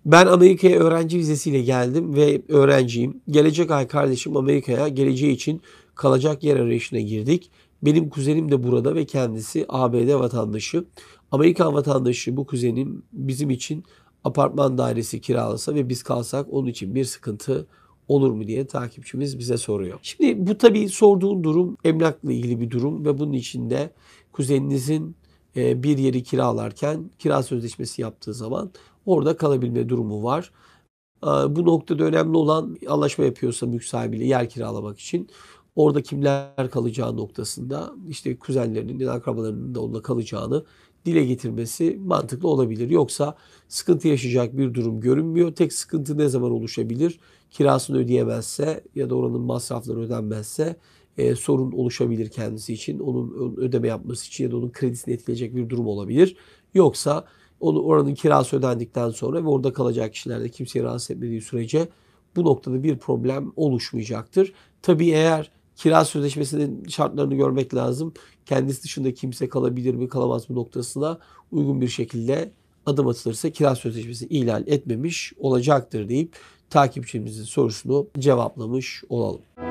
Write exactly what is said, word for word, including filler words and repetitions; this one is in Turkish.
Ben Amerika'ya öğrenci vizesiyle geldim ve öğrenciyim. Gelecek ay kardeşim Amerika'ya geleceği için kalacak yer arayışına girdik. Benim kuzenim de burada ve kendisi A B D vatandaşı. Amerikan vatandaşı bu kuzenim bizim için apartman dairesi kiralasa ve biz kalsak onun için bir sıkıntı olur mu diye takipçimiz bize soruyor. Şimdi bu tabii sorduğun durum emlakla ilgili bir durum ve bunun içinde kuzeninizin e, bir yeri kiralarken kira sözleşmesi yaptığı zaman orada kalabilme durumu var. Bu noktada önemli olan anlaşma yapıyorsa mülk sahibiyle yer kiralamak için orada kimler kalacağı noktasında işte kuzenlerinin, akrabalarının da onunla kalacağını dile getirmesi mantıklı olabilir. Yoksa sıkıntı yaşayacak bir durum görünmüyor. Tek sıkıntı ne zaman oluşabilir? Kirasını ödeyemezse ya da oranın masrafları ödenmezse e, sorun oluşabilir kendisi için. Onun ödeme yapması için ya da onun kredisini etkileyecek bir durum olabilir. Yoksa onu oranın kirası ödendikten sonra ve orada kalacak kişiler de kimseyi rahatsız etmediği sürece bu noktada bir problem oluşmayacaktır. Tabii eğer kira sözleşmesinin şartlarını görmek lazım. Kendisi dışında kimse kalabilir mi kalamaz mı noktasına uygun bir şekilde adım atılırsa kira sözleşmesi ihlal etmemiş olacaktır deyip takipçimizin sorusunu cevaplamış olalım.